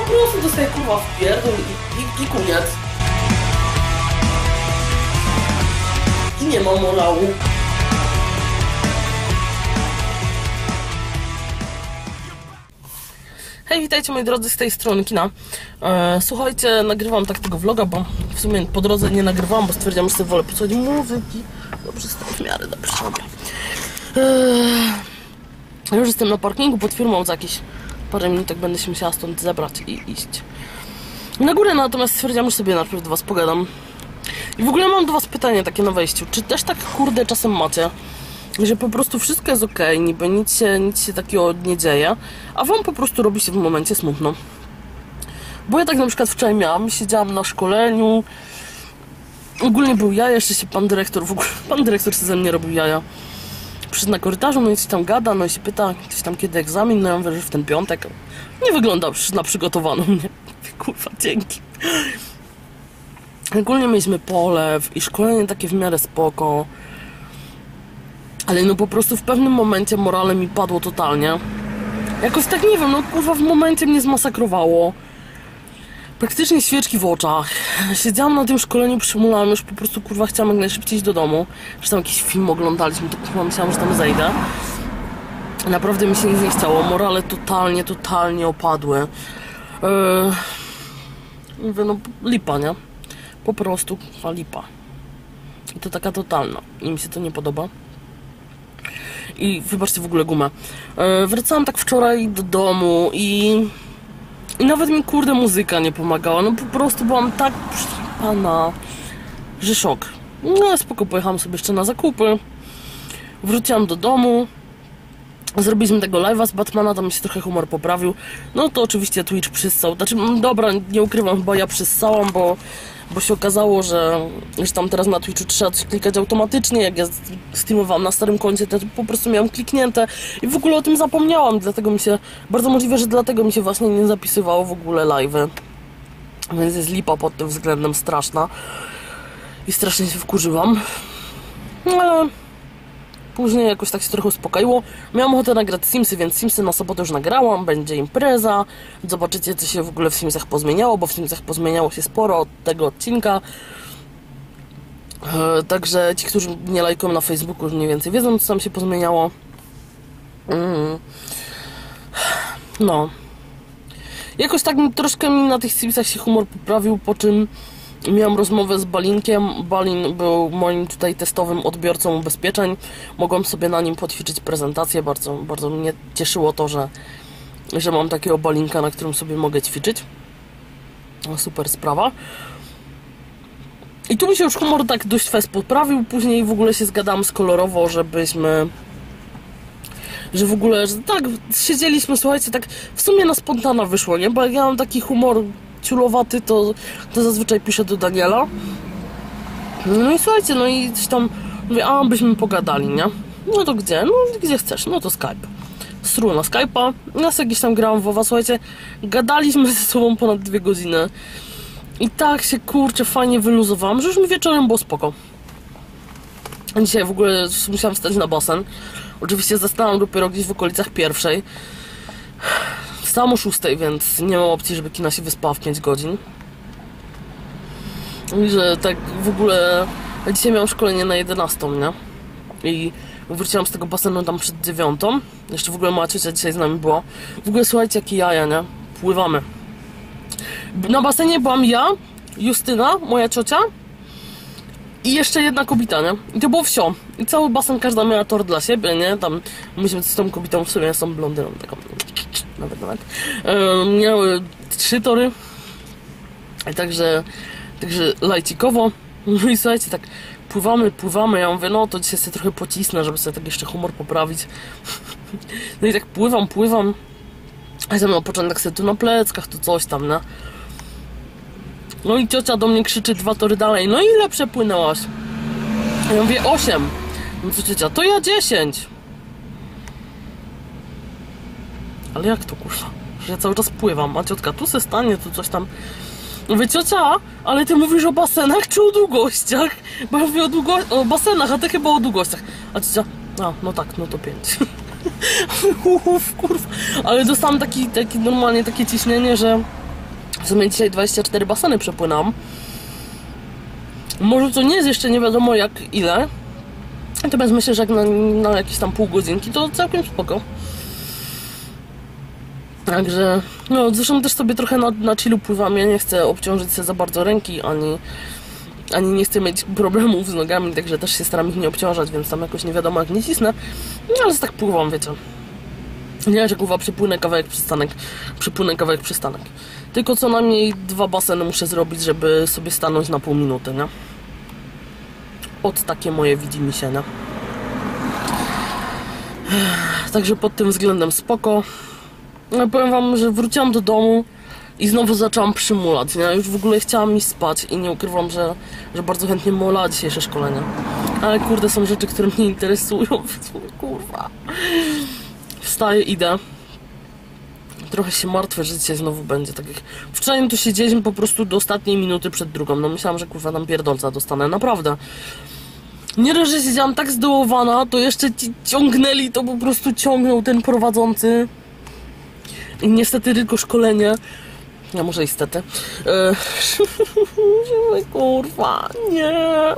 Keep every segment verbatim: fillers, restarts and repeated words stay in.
prostu dostaję kurwa w pierdol i, i, i koniec. I nie ma morału. Hej, witajcie moi drodzy z tej strony kina. E, słuchajcie, nagrywam tak tego vloga, bo w sumie po drodze nie nagrywałam, bo stwierdziłam, że sobie wolę posłuchać muzyki. Dobrze, jestem w miarę dobrze sobie. E, już jestem na parkingu pod firmą, za jakieś parę minutek będę się musiała stąd zebrać i iść na górę, natomiast stwierdziłam, że sobie najpierw do was pogadam. I w ogóle mam do was pytanie takie na wejściu. Czy też tak kurde czasem macie, że po prostu wszystko jest okej, okay, niby nic się, nic się takiego nie dzieje, a wam po prostu robi się w momencie smutno? Bo ja tak na przykład wczoraj miałam, siedziałam na szkoleniu, ogólnie był jaja, jeszcze się pan dyrektor, w ogóle pan dyrektor się ze mnie robił jaja. Przyszedł na korytarzu, no i coś tam gada, no i się pyta, coś tam kiedy egzamin, no ja mówię, że w ten piątek. Nie wygląda na przygotowaną mnie. Kurwa, dzięki. Ogólnie mieliśmy polew i szkolenie takie w miarę spoko. Ale no po prostu w pewnym momencie morale mi padło totalnie. Jakoś tak nie wiem, no kurwa w momencie mnie zmasakrowało. Praktycznie świeczki w oczach. Siedziałam na tym szkoleniu, przymulałam, już po prostu kurwa chciałam jak najszybciej iść do domu. Że tam jakiś film oglądaliśmy, to kurwa myślałam, że tam zejdę. Naprawdę mi się nic nie chciało. Morale totalnie, totalnie opadły. Yy... Mówię, no lipa, nie? Po prostu kurwa lipa. I to taka totalna. I mi się to nie podoba. I wybaczcie w ogóle gumę. Yy, wracałam tak wczoraj do domu i... I nawet mi kurde muzyka nie pomagała. No po prostu byłam tak przypana, że szok. No spoko, pojechałam sobie jeszcze na zakupy. Wróciłam do domu. Zrobiliśmy tego live'a z Batmana, tam mi się trochę humor poprawił. No to oczywiście Twitch przyssał. Znaczy, dobra, nie ukrywam, chyba ja przyssałam, bo, bo się okazało, że, że tam teraz na Twitchu trzeba coś klikać automatycznie. Jak ja streamowałam na starym koncie, to po prostu miałam kliknięte i w ogóle o tym zapomniałam. Dlatego mi się, bardzo możliwe, że dlatego mi się właśnie nie zapisywało w ogóle live'y. Więc jest lipa pod tym względem straszna. I strasznie się wkurzyłam. No, później jakoś tak się trochę uspokoiło. Miałam ochotę nagrać Simsy, więc Simsy na sobotę już nagrałam. Będzie impreza. Zobaczycie, co się w ogóle w Simsach pozmieniało, bo w Simsach pozmieniało się sporo od tego odcinka. E, także ci, którzy nie lajkują na Facebooku, już mniej więcej wiedzą, co tam się pozmieniało. Mm. No. Jakoś tak troszkę mi na tych Simsach się humor poprawił, po czym miałam rozmowę z Balinkiem. Balin był moim tutaj testowym odbiorcą ubezpieczeń. Mogłam sobie na nim poćwiczyć prezentację. Bardzo, bardzo mnie cieszyło to, że, że mam takiego Balinka, na którym sobie mogę ćwiczyć. Super sprawa. I tu mi się już humor tak dość fest poprawił. Później w ogóle się zgadałam z Kolorowo, żebyśmy... Że w ogóle, że tak, siedzieliśmy, słuchajcie, tak w sumie na spontana wyszło, nie? Bo jak ja mam taki humor ciulowaty, to, to zazwyczaj piszę do Daniela. No i słuchajcie, no i coś tam mówię, a byśmy pogadali, nie? No to gdzie? No gdzie chcesz? No to Skype. Sru na Skype'a. Ja sobie gdzieś tam grałam w WoWa, słuchajcie, gadaliśmy ze sobą ponad dwie godziny. I tak się, kurczę, fajnie wyluzowałam, że już mi wieczorem było spoko. Dzisiaj w ogóle musiałam wstać na basen. Oczywiście zastałam dopiero gdzieś w okolicach pierwszej. Wstałam o szóstej, więc nie mam opcji, żeby kina się wyspała w pięć godzin. I że tak w ogóle... Ja dzisiaj miałam szkolenie na jedenastą, nie? I wróciłam z tego basenu tam przed dziewiątą. Jeszcze w ogóle moja ciocia dzisiaj z nami była. W ogóle słuchajcie, jakie jaja, nie? Pływamy. Na basenie byłam ja, Justyna, moja ciocia i jeszcze jedna kobieta, nie? I to było wsio. I cały basen, każda miała tor dla siebie, nie? Tam myśmy z tą kobietą w sumie, z tą blondyną taką... Nawet, nawet. E, miały trzy tory. I także... Także lajcikowo. No i słuchajcie, tak pływamy, pływamy. Ja mówię, no to dzisiaj sobie trochę pocisnę, żeby sobie tak jeszcze humor poprawić. No i tak pływam, pływam. A ja miałam początek sobie tu na pleckach, tu coś tam, nie? No i ciocia do mnie krzyczy dwa tory dalej. No ile przepłynęłaś? A ja mówię, osiem. No co ciocia, to ja dziesięć. Ale jak to kurwa? Że ja cały czas pływam, a ciotka tu se stanie, tu coś tam. Mówię, ciocia, ale ty mówisz o basenach czy o długościach? Bo ja mówię o, długo... o basenach, a ty chyba o długościach. A ciocia, a no tak, no to pięć. Uff, kurwa. Ale dostałam taki, taki normalnie takie ciśnienie, że W sumie dzisiaj dwadzieścia cztery baseny przepłynęłam. Może to nie jest jeszcze nie wiadomo jak ile. Natomiast myślę, że jak na, na jakieś tam pół godzinki to całkiem spoko. Także, no zresztą też sobie trochę na, na chillu pływam. Ja nie chcę obciążyć się za bardzo ręki, ani, ani nie chcę mieć problemów z nogami, także też się staram ich nie obciążać, więc tam jakoś nie wiadomo jak nie cisnę. No ale tak pływam, wiecie. Nie, że kurwa przypłynę kawałek przystanek, przypłynę kawałek przystanek. Tylko co najmniej dwa baseny muszę zrobić, żeby sobie stanąć na pół minuty, nie? Od takie moje widzimisię, nie? Także pod tym względem spoko. Ja powiem wam, że wróciłam do domu i znowu zaczęłam przymulać, nie? Już w ogóle chciałam mi spać i nie ukrywam, że, że bardzo chętnie molała dzisiejsze szkolenie. Ale kurde, są rzeczy, które mnie interesują, więc mówię, kurwa. Wstaję, idę. Trochę się martwię, że dzisiaj znowu będzie tak jak... Wczoraj tu siedzieliśmy po prostu do ostatniej minuty przed drugą. No myślałam, że kurwa tam pierdolca dostanę, naprawdę. Nie dość, że siedziałam tak zdołowana, to jeszcze ci ciągnęli, to po prostu ciągnął ten prowadzący. I niestety tylko szkolenie. Ja może niestety. Eee, kurwa, nie.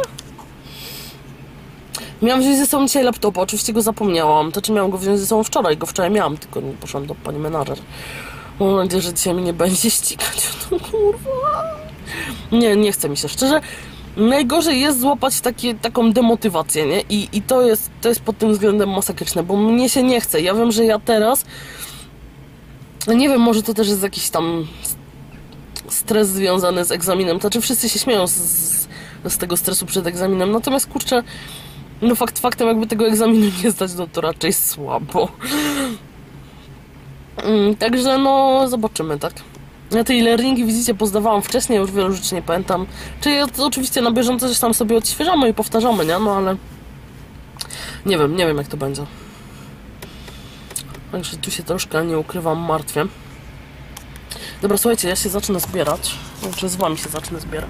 Miałam wziąć ze sobą dzisiaj laptopa, oczywiście go zapomniałam. To czy miałam go wziąć ze sobą wczoraj, go wczoraj miałam, tylko nie poszłam do pani menadżer. Mam nadzieję, że dzisiaj mnie nie będzie ścigać. No kurwa. Nie, nie chce mi się, szczerze. Najgorzej jest złapać takie, taką demotywację, nie? I, i to jest, to jest pod tym względem masakryczne, bo mnie się nie chce. Ja wiem, że ja teraz... Nie wiem, może to też jest jakiś tam stres związany z egzaminem. Znaczy wszyscy się śmieją z, z, z tego stresu przed egzaminem. Natomiast kurczę, no fakt faktem, jakby tego egzaminu nie zdać, no to raczej słabo. Mm, także no, zobaczymy, tak? Ja te e-learningi, widzicie, pozdawałam wcześniej, już wielu rzeczy nie pamiętam. Czyli to oczywiście na bieżąco coś tam sobie odświeżamy i powtarzamy, nie? No ale nie wiem, nie wiem jak to będzie. Także tu się troszkę, nie ukrywam, martwię. Dobra, słuchajcie, ja się zacznę zbierać. Znaczy z wami się zacznę zbierać.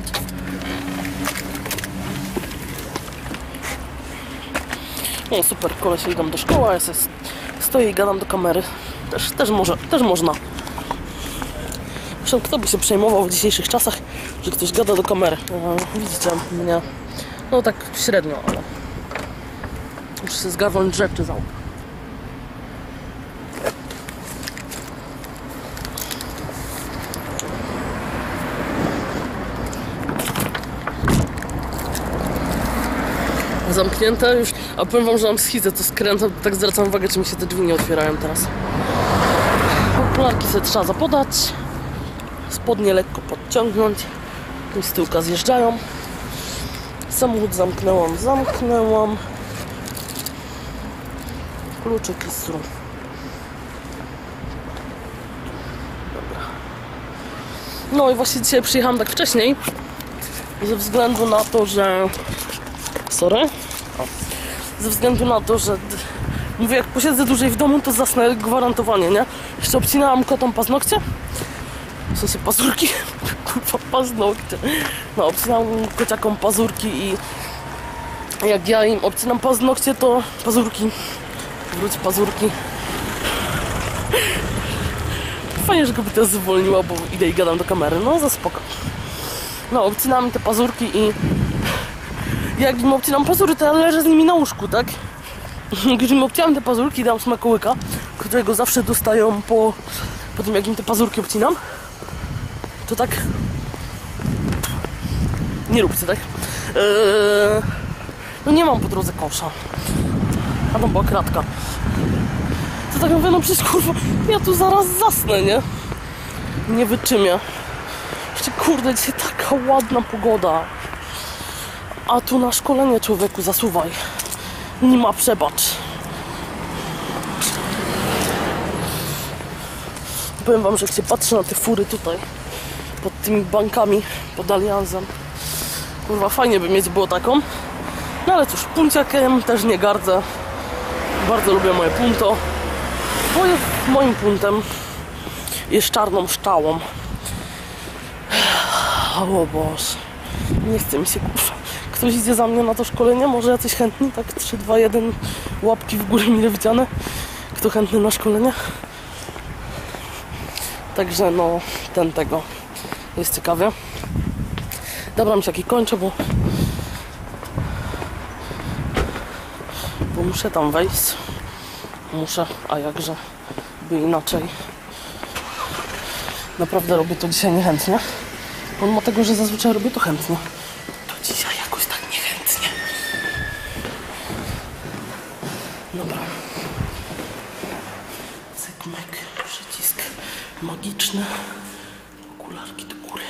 No super, koleś idą do szkoły, a ja sobie stoję i gadam do kamery. Też, też, może, też można. Zresztą kto by się przejmował w dzisiejszych czasach, że ktoś gada do kamery. No, widzicie, mnie... No tak średnio, ale... Muszę się zgarnąć rzeczy za ucho. Zamknięte już, a powiem wam, że mam schizę, to skręcam, tak zwracam uwagę, czy mi się te drzwi nie otwierają teraz. Okularki sobie trzeba zapodać, spodnie lekko podciągnąć, tu z tyłka zjeżdżają. Samochód zamknęłam, zamknęłam. Kluczyki są. Dobra. No i właśnie dzisiaj przyjechałam tak wcześniej, ze względu na to, że... Sorry. O. Ze względu na to, że mówię, jak posiedzę dłużej w domu, to zasnę gwarantowanie, nie? Jeszcze obcinałam kotom paznokcie. W sensie pazurki. Kurwa, paznokcie. No, obcinałam kociakom pazurki i jak ja im obcinam paznokcie, to pazurki. Wróć pazurki. Fajnie, że kobieta zwolniła, bo idę i gadam do kamery. No, za spoko. No, obcinałam te pazurki i jak im obcinam pazury, to ja leżę z nimi na łóżku, tak? Jak już im obcinam te pazurki, dam smakołyka, którego zawsze dostają po, po tym, jak im te pazurki obcinam, to tak nie róbcie, tak? Eee, no nie mam po drodze kosza, a tam była kratka. To tak mówię, no przecież kurwa, ja tu zaraz zasnę, nie? Nie wyczymię. Jeszcze kurde, dzisiaj taka ładna pogoda. A tu na szkolenie, człowieku, zasuwaj. Nie ma przebacz. Powiem wam, że jak się patrzę na te fury tutaj, pod tymi bankami, pod Allianzem, kurwa, fajnie by mieć było taką. No ale cóż, punciakiem też nie gardzę. Bardzo lubię moje punto. Bo jest moim puntem. Jest czarną szczałą. O Boże. Nie chce mi się, kurwa. Ktoś idzie za mnie na to szkolenie? Może jacyś chętni? Tak trzy, dwa, jeden, łapki w górę mile widziane. Kto chętny na szkolenie? Także no, ten tego. Jest ciekawie. Dobra, mi kończę, bo... Bo muszę tam wejść. Muszę, a jakże by inaczej. Naprawdę robię to dzisiaj niechętnie. Pomimo tego, że zazwyczaj robię to chętnie, to dzisiaj jakoś tak niechętnie. Dobra. Cykmek, przycisk magiczny. Okularki do góry.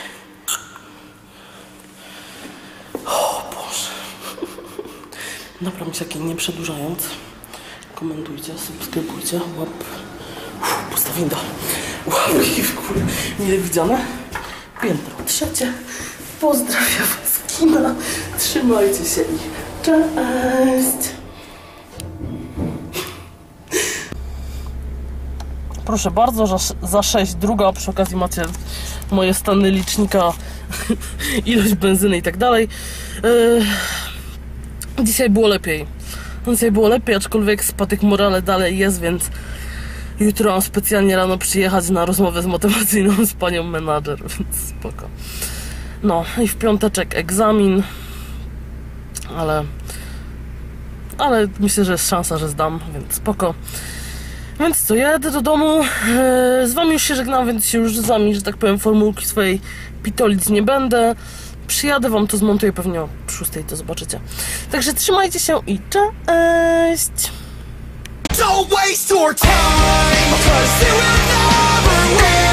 O Boże. Dobra, mi nie przedłużając. Komentujcie, subskrybujcie, łap. Uf, postawię do łapki w górę. Mile widziane. Piętro trzecie. Pozdrawiam was, kina. Trzymajcie się i cześć. Proszę bardzo, za sześć druga, przy okazji macie moje stany licznika, ilość benzyny i tak dalej. Dzisiaj było lepiej. Dzisiaj było lepiej, aczkolwiek spadek morale dalej jest, więc jutro mam specjalnie rano przyjechać na rozmowę z motywacyjną z panią menadżer, więc spoko. No i w piąteczek egzamin, ale ale myślę, że jest szansa, że zdam, więc spoko. Więc co, jadę do domu, z wami już się żegnam, więc się już z wami, że tak powiem, formułki swojej pitolić nie będę. Przyjadę, wam to zmontuję pewnie o szóstej, to zobaczycie. Także trzymajcie się i cześć! Don't waste your time, 'cause it will never win.